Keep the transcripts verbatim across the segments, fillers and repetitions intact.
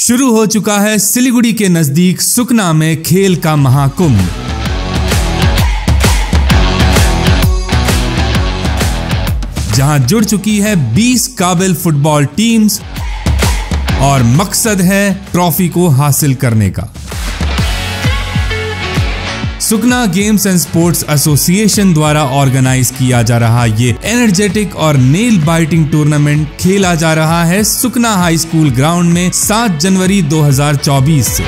शुरू हो चुका है सिलीगुड़ी के नजदीक सुकना में खेल का महाकुंभ। जहां जुड़ चुकी है बीस काबिल फुटबॉल टीम्स और मकसद है ट्रॉफी को हासिल करने का। Sukna games and sports association द्वारा ऑर्गेनाइज किया जा रहा ये एनर्जेटिक और नेल बाइटिंग टूर्नामेंट खेला जा रहा है सुकना हाई स्कूल ग्राउंड में सात जनवरी दो हज़ार चौबीस से।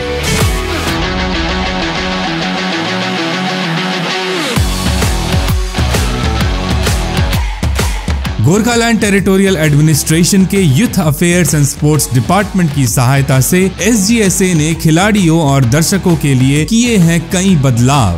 गोरखालैंड टेरिटोरियल एडमिनिस्ट्रेशन के youth affairs and sports department की सहायता से एस जी एस ए ने खिलाड़ियों और दर्शकों के लिए किए हैं कई बदलाव।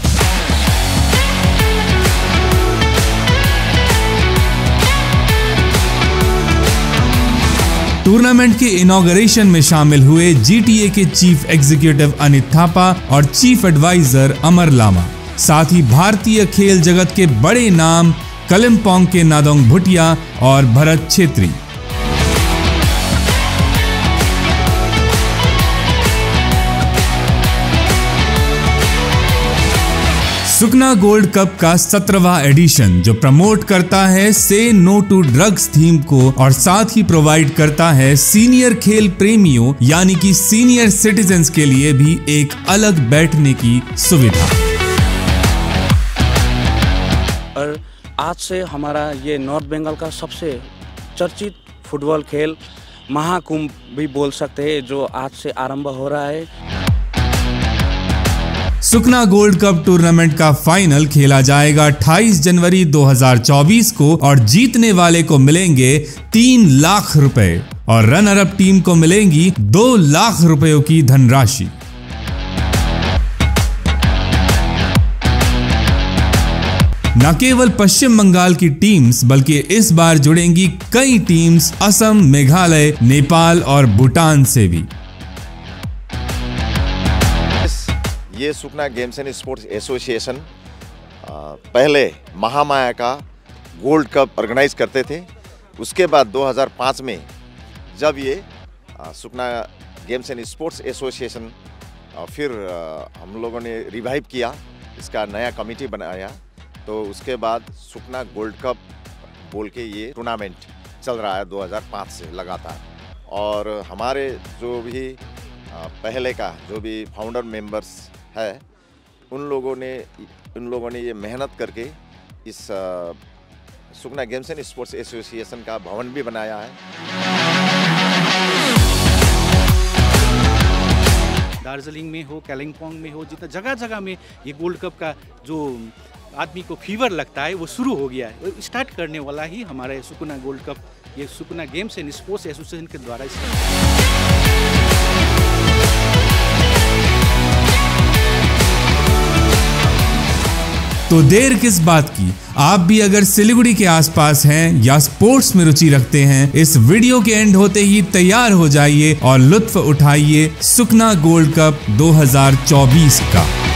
टूर्नामेंट के इनॉग्रेशन में शामिल हुए जी टी ए के चीफ एग्जीक्यूटिव अनित थापा और चीफ एडवाइजर अमर लामा, साथ ही भारतीय खेल जगत के बड़े नाम कलिम्पोंग के नादोंग भुटिया और भरत छेत्री। सुकना गोल्ड कप का सत्रहवां एडिशन जो प्रमोट करता है से नो टू ड्रग्स थीम को और साथ ही प्रोवाइड करता है सीनियर खेल प्रेमियों यानी कि सीनियर सिटीजन्स के लिए भी एक अलग बैठने की सुविधा। और आज से हमारा ये नॉर्थ बंगाल का सबसे चर्चित फुटबॉल खेल महाकुंभ भी बोल सकते हैं जो आज से आरंभ हो रहा है। सुकना गोल्ड कप टूर्नामेंट का फाइनल खेला जाएगा अट्ठाईस जनवरी दो हज़ार चौबीस को और जीतने वाले को मिलेंगे तीन लाख रुपए और रनर अप टीम को मिलेंगी दो लाख रुपयों की धनराशि। न केवल पश्चिम बंगाल की टीम्स बल्कि इस बार जुड़ेंगी कई टीम्स असम, मेघालय, नेपाल और भूटान से भी। ये Sukna games and sports association पहले महामाया का गोल्ड कप ऑर्गेनाइज करते थे। उसके बाद दो हज़ार पाँच में जब ये Sukna games and sports association फिर हम लोगों ने रिवाइव किया, इसका नया कमेटी बनाया, तो उसके बाद सुकना गोल्ड कप बोल के ये टूर्नामेंट चल रहा है दो हज़ार पाँच से लगातार। और हमारे जो भी पहले का जो भी फाउंडर मेंबर्स है उन लोगों ने उन लोगों ने ये मेहनत करके इस Sukna games and sports association का भवन भी बनाया है। दार्जिलिंग में हो, कालिम्पोंग में हो, जितना जगह जगह में ये गोल्ड कप का जो आदमी को फीवर लगता है वो शुरू हो गया है। स्टार्ट करने वाला ही हमारे सुकना गोल्ड कप ये Sukna games and sports association के द्वारा। तो देर किस बात की, आप भी अगर सिलीगुड़ी के आसपास हैं या स्पोर्ट्स में रुचि रखते हैं, इस वीडियो के एंड होते ही तैयार हो जाइए और लुत्फ उठाइए सुकना गोल्ड कप दो हज़ार चौबीस का।